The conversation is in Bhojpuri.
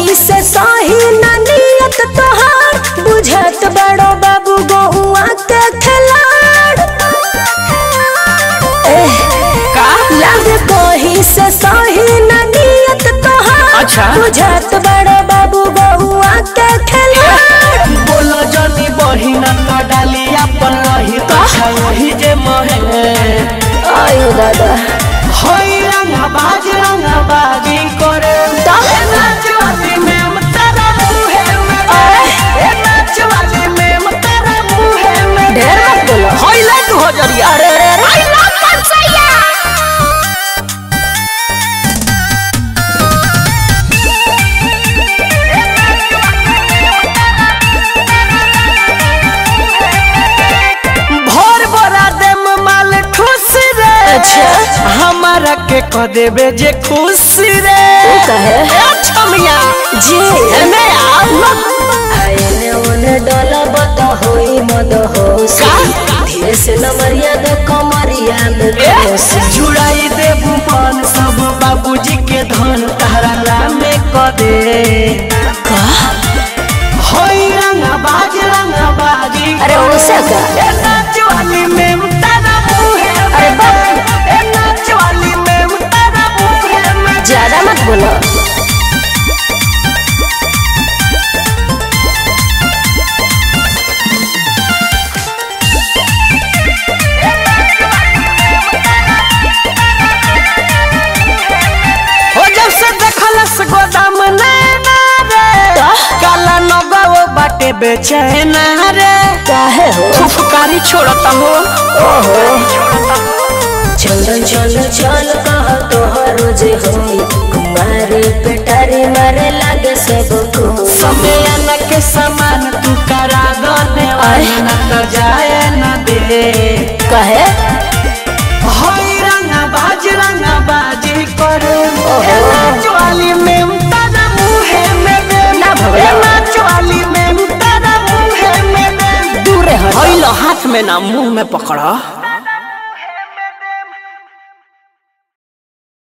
कहीं से सही न नियत तोहार बुझत बड़ो बाबू गौआ के खिलाड़ का लगे कहीं से सही न नियत तोहार अच्छा बुझत बड़ो बाबू गौआ के खिलाड़ बोलो जनी बहिना का डाली अपन रही तो वही जे महे आयो दादा होई रंगबाजी करे नाचवाली में तेरा मुहे में नाचवाली में तेरा मुहे में ढेर मत बोलो होई ले 2000 अरे हमारा के कह देबे जे खुशी रे कहे छमिया जी एने आएने ओने डोला बता होई मद होश धीरे से नमरिया दो कमरिया में होश जुड़ाई दे बुमान सब बाबूजी के धन तहरा में क दे का होई रंगबाजी अरे उनसे का नाचवाली में तेरा मुहे अरे बाप नाचवाली में तेरा मुहे में ज्यादा मत बोलो हो जब से देखलस गोदाम नैना रे काला नगाओ बाटे बेचैना रे काहे हो फुफकारी छोड़ता हो ओहो चल चल चल कह तोहर जे होई कुमारी पेटारी मारे लागे सबको समय न के समान तू करा दने वाला न तो जाए न दे कहे होई रंगबाजी करे नाचवाली में तेरा मुहे में ना भगला नाचवाली में तेरा मुहे में दूर रह हाथ में ना मुंह में पकड़ा।